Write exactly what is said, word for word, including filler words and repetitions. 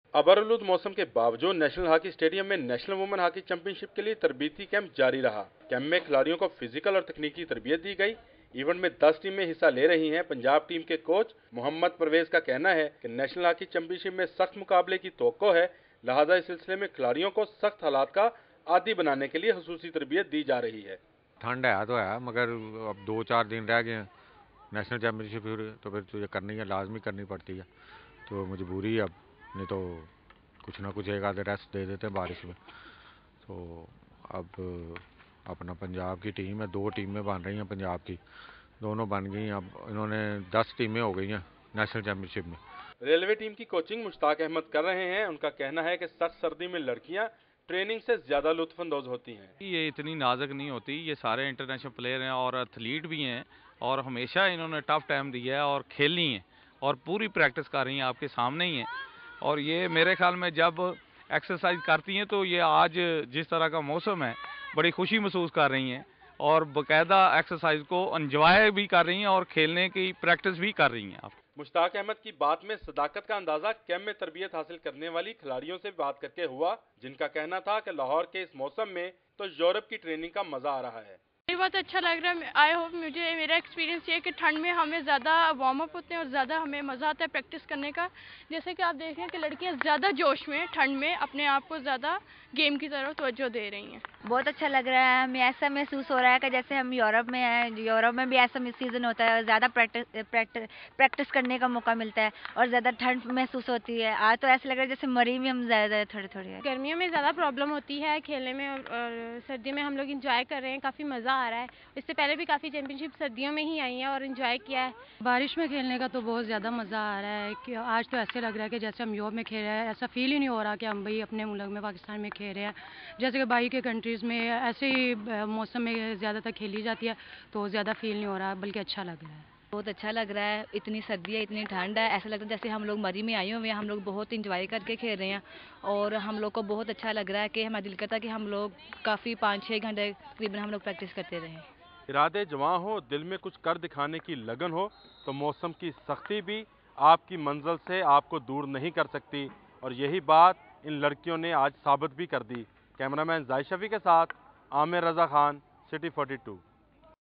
अबरआलूद मौसम के बावजूद नेशनल हॉकी स्टेडियम में नेशनल वुमेन हॉकी चैंपियनशिप के लिए तरबीती कैंप जारी रहा। कैंप में खिलाड़ियों को फिजिकल और तकनीकी तरबियत दी गई। इवेंट में दस टीमें हिस्सा ले रही हैं। पंजाब टीम के कोच मोहम्मद परवेज का कहना है कि नेशनल हॉकी चैंपियनशिप में सख्त मुकाबले की तवक्को है, लिहाजा इस सिलसिले में खिलाड़ियों को सख्त हालात का आदी बनाने के लिए खुसूसी तरबियत दी जा रही है। ठंड है तो है, मगर अब दो चार दिन रह गए हैं नेशनल चैंपियनशिप, फिर तो फिर तुझे करनी है, लाजमी करनी पड़ती है, तो मजबूरी है अब, नहीं तो कुछ ना कुछ एक आधे रेस्ट दे देते हैं बारिश में। तो अब अपना पंजाब की टीम है, दो टीमें बन रही हैं पंजाब की, दोनों बन गई। अब इन्होंने दस टीमें हो गई हैं नेशनल चैंपियनशिप में। रेलवे टीम की कोचिंग मुश्ताक अहमद कर रहे हैं। उनका कहना है कि सख्त सर्दी में लड़कियां ट्रेनिंग से ज्यादा लुत्फअंदोज होती हैं। ये इतनी नाजुक नहीं होती, ये सारे इंटरनेशनल प्लेयर हैं और एथलीट भी हैं और हमेशा इन्होंने टफ टाइम दिया है और खेलनी है और पूरी प्रैक्टिस कर रही हैं, आपके सामने ही है। और ये मेरे ख्याल में जब एक्सरसाइज करती हैं तो ये आज जिस तरह का मौसम है बड़ी खुशी महसूस कर रही हैं और बाकायदा एक्सरसाइज को एंजॉय भी कर रही हैं और खेलने की प्रैक्टिस भी कर रही हैं। मुश्ताक अहमद की बात में सदाकत का अंदाजा कैंप में तरबियत हासिल करने वाली खिलाड़ियों से बात करके हुआ, जिनका कहना था कि लाहौर के इस मौसम में तो यूरोप की ट्रेनिंग का मजा आ रहा है। बहुत अच्छा लग रहा है। आई होप, मुझे मेरा एक्सपीरियंस ये है कि ठंड में हमें ज़्यादा वार्म अप होते हैं और ज़्यादा हमें मज़ा आता है प्रैक्टिस करने का। जैसे कि आप देख रहे हैं कि लड़कियां ज़्यादा जोश में ठंड में अपने आप को ज़्यादा गेम की तरफ तवज्जो दे रही हैं। बहुत अच्छा लग रहा है, हमें ऐसा महसूस हो रहा है कि जैसे हम यूरोप में हैं। यूरोप में भी ऐसा सीज़न होता है, ज़्यादा प्रैक्टिस प्रैक्टिस प्रैक्टिस करने का मौका मिलता है और ज़्यादा ठंड महसूस होती है। आज तो ऐसा लग रहा है जैसे मरी में हम ज़्यादा थोड़े थोड़े। गर्मियों में ज़्यादा प्रॉब्लम होती है खेलने में और, और सर्दी में हम लोग इंजॉय कर रहे हैं, काफ़ी मज़ा आ रहा है। इससे पहले भी काफ़ी चैंपियनशिप सर्दियों में ही आई हैं और इंजॉय किया है। बारिश में खेलने का तो बहुत ज़्यादा मज़ा आ रहा है कि आज तो ऐसे लग रहा है कि जैसे हम यूरोप में खेल रहे हैं। ऐसा फील ही नहीं हो रहा कि हम भाई अपने मुल्क में पाकिस्तान में खेल रहे हैं। जैसे कि बाहर के कंट्रीज़ में ऐसे ही मौसम में ज़्यादातर खेली जाती है तो ज़्यादा फील नहीं हो रहा, बल्कि अच्छा लग रहा है। बहुत अच्छा लग रहा है, इतनी सर्दी है, इतनी ठंड है, ऐसा लगता है जैसे हम लोग मरी में आए हुए हैं। हम लोग बहुत इंजॉय करके खेल रहे हैं और हम लोग को बहुत अच्छा लग रहा है कि हमारा दिल करता है कि हम लोग काफ़ी पाँच छः घंटे तकरीबन हम लोग प्रैक्टिस करते रहे। इरादे जवां हो, दिल में कुछ कर दिखाने की लगन हो तो मौसम की सख्ती भी आपकी मंजिल से आपको दूर नहीं कर सकती, और यही बात इन लड़कियों ने आज साबित भी कर दी। कैमरामैन जाहिद शफी के साथ Aamir Raza Khan, city forty to.